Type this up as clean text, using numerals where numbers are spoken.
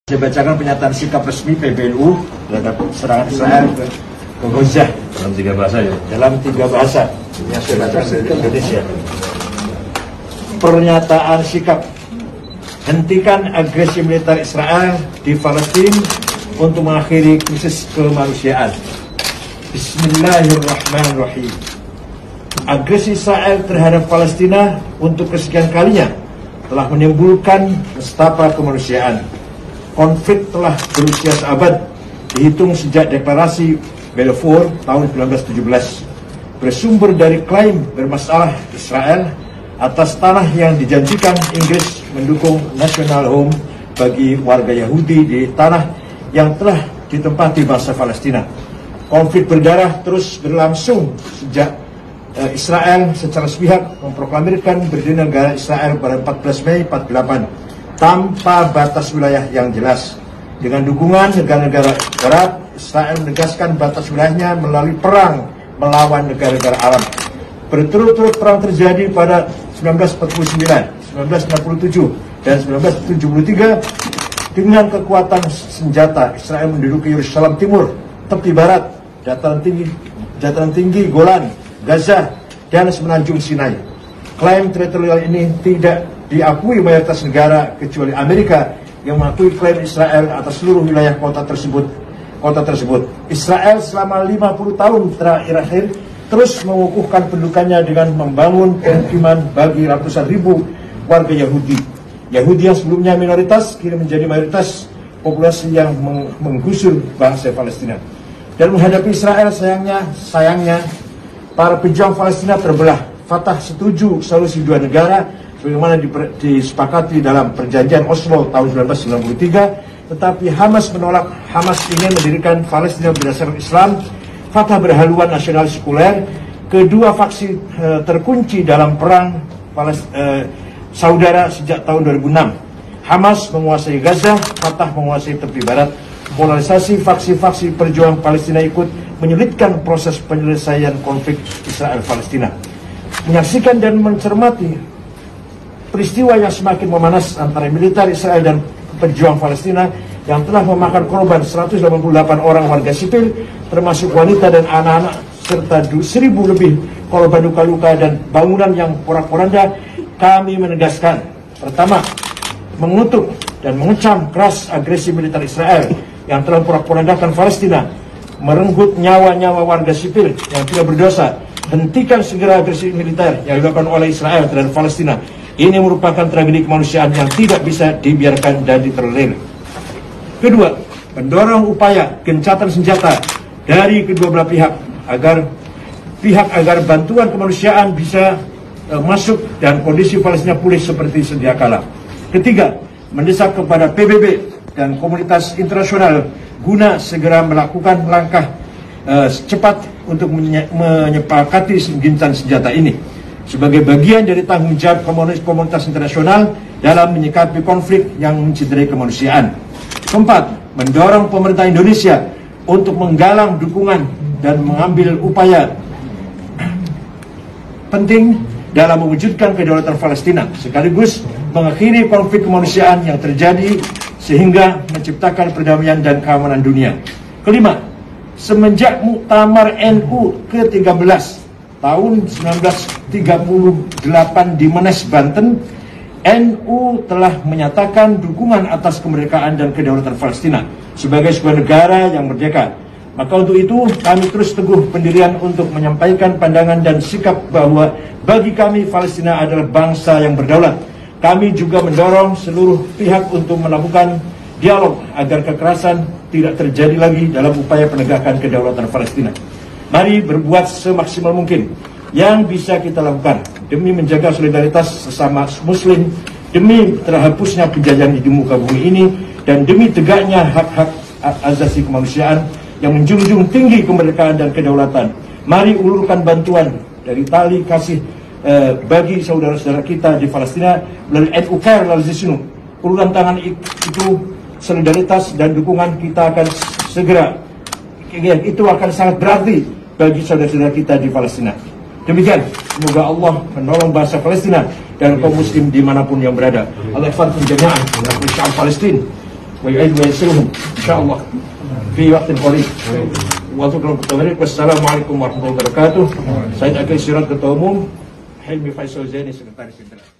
Saya bacakan pernyataan sikap resmi PBNU terhadap serangan Israel ke Gaza dalam 3 bahasa ya. Dalam 3 bahasa yang saya bacakan dari Indonesia. Pernyataan sikap: hentikan agresi militer Israel di Palestina untuk mengakhiri krisis kemanusiaan. Bismillahirrahmanirrahim. Agresi Israel terhadap Palestina untuk kesekian kalinya telah menimbulkan nestapa kemanusiaan. Konflik telah berusia seabad, dihitung sejak deklarasi Balfour tahun 1917, bersumber dari klaim bermasalah Israel atas tanah yang dijanjikan Inggris mendukung national home bagi warga Yahudi di tanah yang telah ditempati bangsa Palestina. Konflik berdarah terus berlangsung sejak Israel secara sepihak memproklamirkan berdirinya negara Israel pada 14 Mei 48 tanpa batas wilayah yang jelas. Dengan dukungan negara-negara Arab, Israel menegaskan batas wilayahnya melalui perang melawan negara-negara Arab. Berturut-turut perang terjadi pada 1949, 1967, dan 1973. Dengan kekuatan senjata, Israel menduduki Yerusalem Timur, tepi barat, dataran tinggi Golan, Gaza, dan semenanjung Sinai. Klaim teritorial ini tidak diakui mayoritas negara kecuali Amerika yang mengakui klaim Israel atas seluruh wilayah kota tersebut. Israel selama 50 tahun terakhir terus mengukuhkan pendudukannya dengan membangun pemukiman bagi ratusan ribu warga Yahudi. Yahudi yang sebelumnya minoritas kini menjadi mayoritas populasi yang menggusur bangsa Palestina. Dan menghadapi Israel, sayangnya para pejuang Palestina terbelah. Fatah setuju solusi 2 negara sebagaimana disepakati dalam perjanjian Oslo tahun 1993, tetapi Hamas menolak. Hamas ingin mendirikan Palestina berdasarkan Islam. Fatah berhaluan nasionalis sekuler. Kedua faksi terkunci dalam perang saudara sejak tahun 2006. Hamas menguasai Gaza, Fatah menguasai tepi barat. Polarisasi faksi-faksi perjuang Palestina ikut menyulitkan proses penyelesaian konflik Israel-Palestina. Menyaksikan dan mencermati peristiwa yang semakin memanas antara militer Israel dan pejuang Palestina yang telah memakan korban 188 orang warga sipil, termasuk wanita dan anak-anak, serta 1.000 lebih korban luka-luka dan bangunan yang porak-poranda, kami menegaskan: pertama, mengutuk dan mengecam keras agresi militer Israel yang telah porak-porandakan Palestina, merenggut nyawa-nyawa warga sipil yang tidak berdosa. Hentikan segera agresi militer yang dilakukan oleh Israel terhadap Palestina. Ini merupakan tragedi kemanusiaan yang tidak bisa dibiarkan dan ditolerir. Kedua, mendorong upaya gencatan senjata dari kedua belah pihak agar bantuan kemanusiaan bisa masuk dan kondisi Palestina pulih seperti sedia kala. Ketiga, mendesak kepada PBB dan komunitas internasional guna segera melakukan langkah cepat untuk menyepakati gencatan senjata ini sebagai bagian dari tanggung jawab komunitas internasional dalam menyikapi konflik yang mencederai kemanusiaan. Keempat, mendorong pemerintah Indonesia untuk menggalang dukungan dan mengambil upaya penting dalam mewujudkan kedaulatan Palestina, sekaligus mengakhiri konflik kemanusiaan yang terjadi sehingga menciptakan perdamaian dan keamanan dunia. Kelima, semenjak Muktamar NU ke-13 tahun 1938 di Menes, Banten, NU telah menyatakan dukungan atas kemerdekaan dan kedaulatan Palestina sebagai sebuah negara yang merdeka. Maka untuk itu kami terus teguh pendirian untuk menyampaikan pandangan dan sikap bahwa bagi kami Palestina adalah bangsa yang berdaulat. Kami juga mendorong seluruh pihak untuk melakukan dialog agar kekerasan tidak terjadi lagi dalam upaya penegakan kedaulatan Palestina. Mari berbuat semaksimal mungkin yang bisa kita lakukan demi menjaga solidaritas sesama Muslim, demi terhapusnya penjajahan di muka bumi ini, dan demi tegaknya hak-hak asasi kemanusiaan yang menjunjung tinggi kemerdekaan dan kedaulatan. Mari ulurkan bantuan dari tali kasih bagi saudara-saudara kita di Palestina melalui NU Care melalui Zisnu. Uluran tangan itu, solidaritas dan dukungan kita akan segera, itu akan sangat berarti bagi saudara-saudara kita di Palestina. Demikian, semoga Allah menolong bangsa Palestina dan kaum muslim dimanapun yang berada. Allah ikhwan jami'an, Palestina. ويعيد وينصرهم إن شاء الله في وقت قريب. Wassalamualaikum warahmatullahi wabarakatuh. Saya Akil Sirat, Ketua Umum, Hilmi Faisal Zaini, Sekretaris Jenderal.